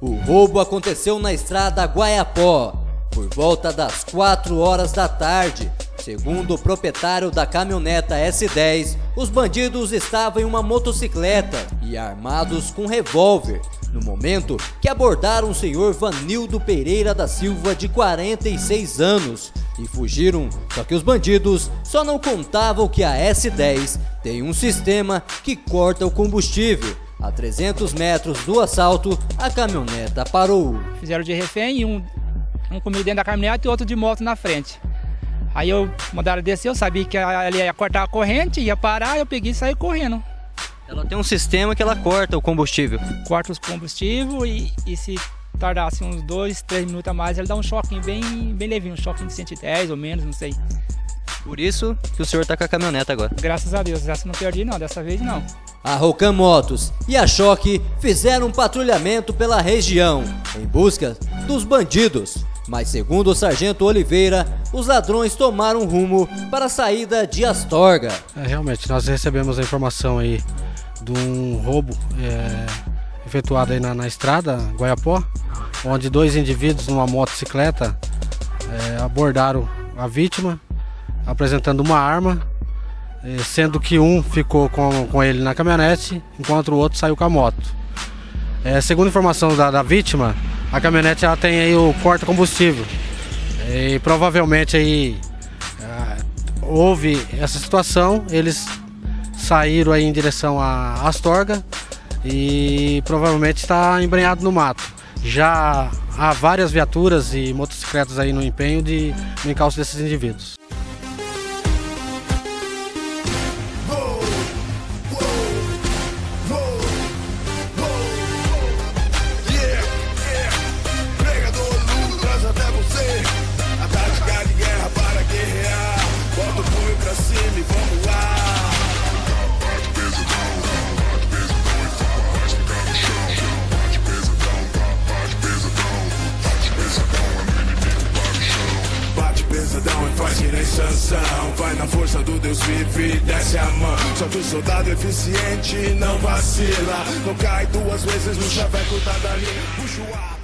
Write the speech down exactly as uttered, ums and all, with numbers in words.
O roubo aconteceu na estrada Guaiapó, por volta das quatro horas da tarde. Segundo o proprietário da caminhoneta S dez, os bandidos estavam em uma motocicleta e armados com revólver, no momento que abordaram o senhor Vanildo Pereira da Silva, de quarenta e seis anos, e fugiram. Só que os bandidos só não contavam que a S dez tem um sistema que corta o combustível. A trezentos metros do assalto, a caminhoneta parou. Fizeram de refém, um, um comigo dentro da caminhonete e outro de moto na frente. Aí eu mandaram descer, eu sabia que ele ia cortar a corrente, ia parar, eu peguei e saí correndo. Ela tem um sistema que ela corta o combustível. Corta os combustíveis e, e se tardasse uns dois, três minutos a mais, ele dá um choquinho bem, bem levinho, um choquinho de cento e dez ou menos, não sei. Por isso que o senhor está com a caminhoneta agora. Graças a Deus, essa não perdi não, dessa vez não. A Rocan Motos e a Choque fizeram um patrulhamento pela região em busca dos bandidos. Mas segundo o sargento Oliveira, os ladrões tomaram rumo para a saída de Astorga. É, realmente, nós recebemos a informação aí de um roubo é, efetuado aí na, na estrada Guaiapó, onde dois indivíduos numa motocicleta é, abordaram a vítima, apresentando uma arma, é, sendo que um ficou com, com ele na caminhonete, enquanto o outro saiu com a moto. É, segundo informação da, da vítima, a caminhonete ela tem aí o porta-combustível e provavelmente aí uh, houve essa situação, eles saíram aí em direção a Astorga e provavelmente está embrenhado no mato. Já há várias viaturas e motocicletas aí no empenho de no encalço desses indivíduos. Pesadão e faz que nem Sansão. Vai na força do Deus vive e desce a mão. Só que o soldado eficiente não vacila. Não cai duas vezes no chaveco da Dali. Puxa o ar.